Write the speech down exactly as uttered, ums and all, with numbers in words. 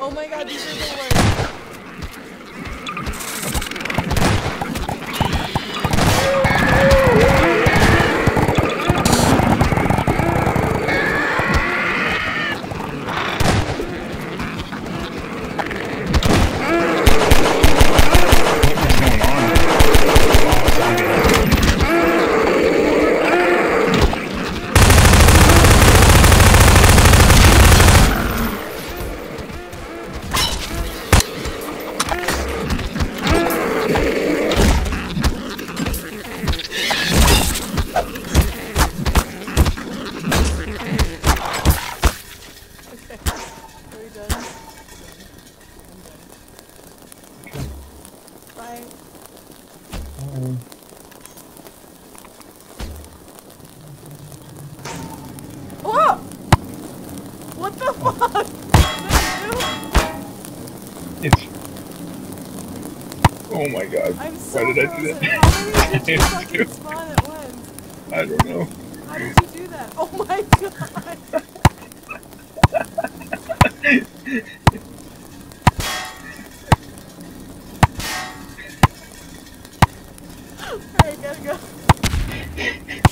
Oh my god, these are the worst. Whoa! What the fuck? It's... Oh my god. I'm so Why did frozen. I do that? How many did you fucking spawn at once? I don't know. How did you do that? Oh my god. Alright, gotta go.